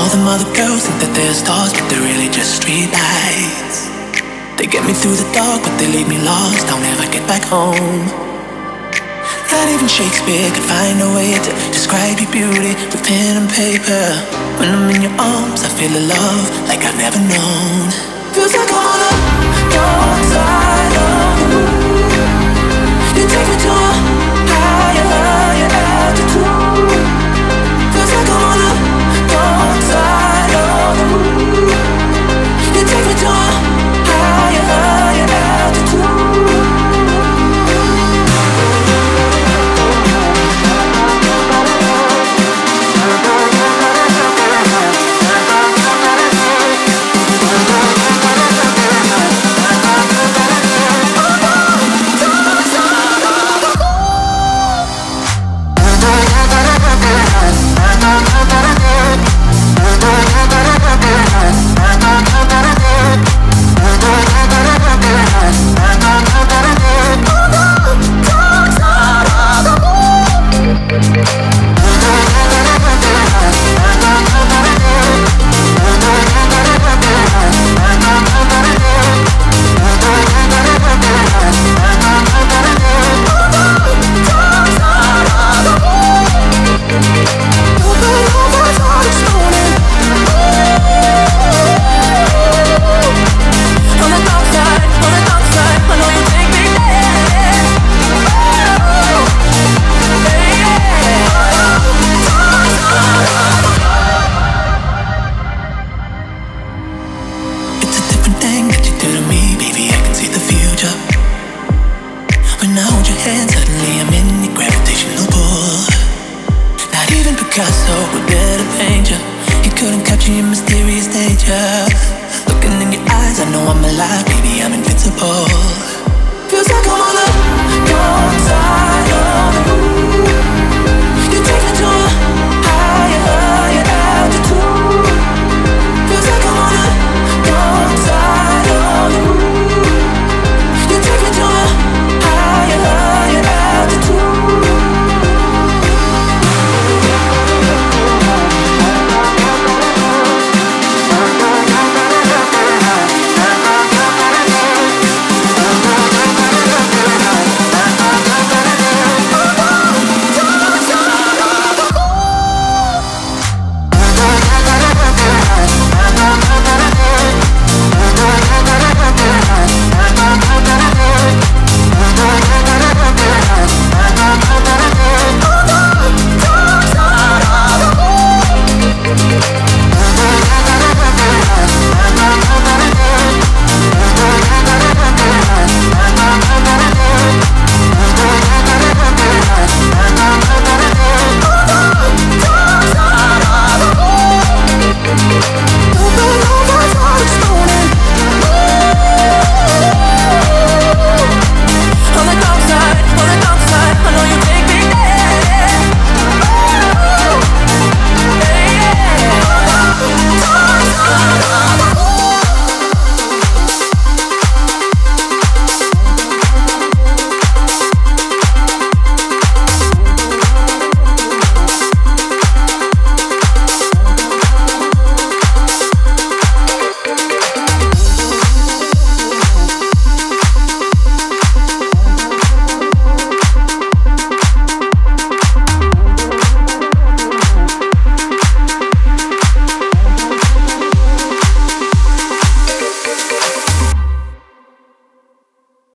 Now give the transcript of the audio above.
All them other girls think that they're stars, but they're really just street lights. They get me through the dark, but they leave me lost. I'll never get back home. Not even Shakespeare could find a way to describe your beauty with pen and paper. When I'm in your arms, I feel a love like I've never known. Feels like I'm on a dark side of the moon. You take me to a higher altitude. Feels like I'm on a dark side of the moon. You take me to a higher altitude. Picasso would dare to paint you. He couldn't capture your mysterious nature. Looking in your eyes, I know I'm alive, baby, I'm invincible.